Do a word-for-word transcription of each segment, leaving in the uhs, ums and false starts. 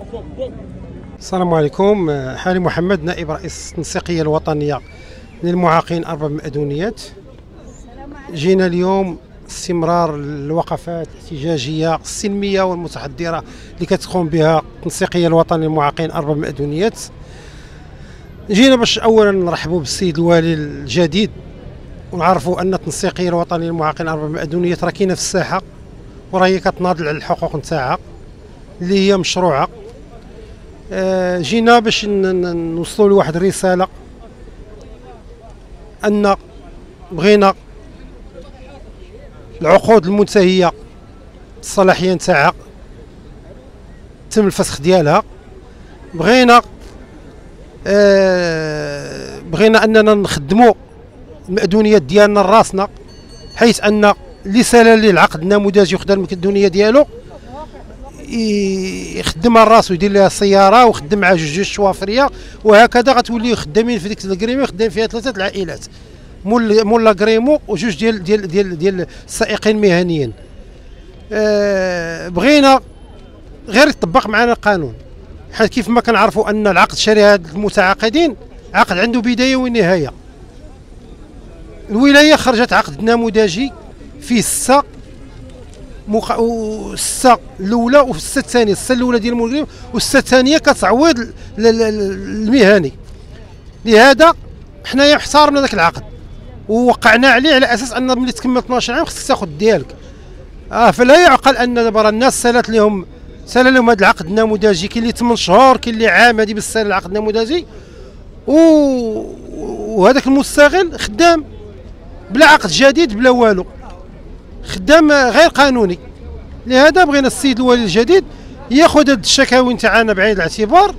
السلام عليكم. حالي محمد، نائب رئيس التنسيقية الوطنية للمعاقين أرباب المأذونيات. جينا اليوم استمرار الوقفات الاحتجاجية السلمية والمتحضرة اللي كتقوم بها التنسيقية الوطنية للمعاقين أرباب المأذونيات. جينا باش أولا نرحبوا بالسيد الوالي الجديد ونعرفوا أن التنسيقية الوطنية للمعاقين أرباب المأذونيات راه كاينة في الساحة وراهي كتناضل على الحقوق نتاعها اللي هي مشروعة. جينا باش نوصلوا لواحد الرسالة أن بغينا العقود المنتهية الصلاحية نتاعها تم الفسخ ديالها. بغينا آه بغينا أننا نخدموا المأذونيات ديالنا لراسنا، حيث أن اللي سال ليه العقد النموذجي وخدا المأذونية ديالو يخدمها الراس ويدير لها السياره ويخدم مع جوج شوافريه، وهكذا غتوليو خدامين في ديك الكريمو خدام فيها ثلاثه العائلات، مول مول لاكريمو وجوج ديال ديال ديال ديال السائقين مهنيين. أه بغينا غير يطبق معنا القانون، حيت كيف ما كنعرفوا ان العقد شريعه المتعاقدين عقد عنده بدايه ونهايه. الولايه خرجت عقد نموذجي فيه سته مخ... السته الاولى والسته الثانيه، السته الاولى ديال المغرب والسته الثانيه كتعويض المهني. لهذا حنايا احترمنا ذاك العقد ووقعنا عليه على اساس ان ملي تكمل اثناش عام خصك تاخذ ديالك. اه فلا يعقل ان دابا الناس سالت لهم سال لهم هذا العقد النموذجي، كاين اللي ثمان شهور كاين اللي عام، هذه بس سال العقد النموذجي و... وهذاك المستغل خدام بلا عقد جديد بلا والو، خدام غير قانوني. لهذا بغينا السيد الوالي الجديد ياخذ هاد الشكاوي نتاعنا بعين الاعتبار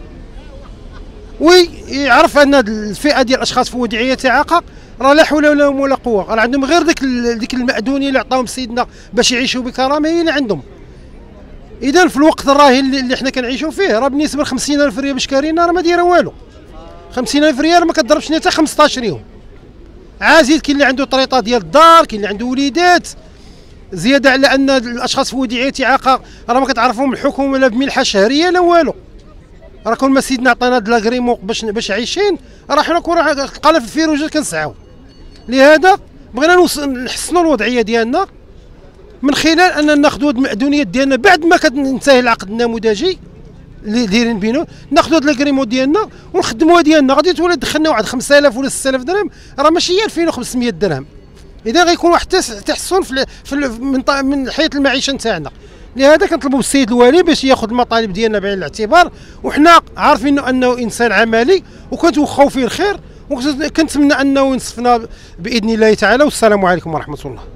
ويعرف ان الفئه ديال الاشخاص في وضعيه اعاقه راه لا حول ولا قوه ولا قوه، راه عندهم غير ديك ديك المأذونيه اللي عطاهم سيدنا باش يعيشوا بكرامه هي اللي عندهم. اذا في الوقت الراهن اللي حنا كنعيشوا فيه راه بالنسبه ل خمسين ألف ريال باش كارينا راه ما دايره والو. خمسين ألف ريال ما كتضربش حتى خمسطاش يوم. عازيد كاين اللي عنده طريطه ديال الدار، كاين اللي عنده وليدات، زياده على ان الاشخاص في وضعيه اعاقه راه ما كتعرفهم الحكومه لا بمنحه شهريه لا والو. راه كون ما سيدنا عطانا هاد لاكريمو باش باش عايشين راه حنا كون تلقانا في الفيروجات كنسعاو. لهذا بغينا نحسنوا الوضعيه ديالنا من خلال اننا ناخذوا هاد المأذونيات ديالنا بعد ما كتنتهي العقد النموذجي اللي دايرين بينو، ناخذوا هاد لاكريمو ديالنا ونخدموها ديالنا. غادي تولي دخلنا واحد خمسة آلاف ولا ستة آلاف درهم، راه ماشي هي ألفين وخمسمية درهم. اذا غيكون واحد تحسن في, في من من حياه المعيشه نتاعنا. لهذا كنطلبوا السيد الوالي باش ياخذ المطالب ديالنا بعين الاعتبار، وحنا عارفين انه انسان عملي وكنتوخاو فيه الخير، وكنتمنى انه ينصفنا باذن الله تعالى. والسلام عليكم ورحمه الله.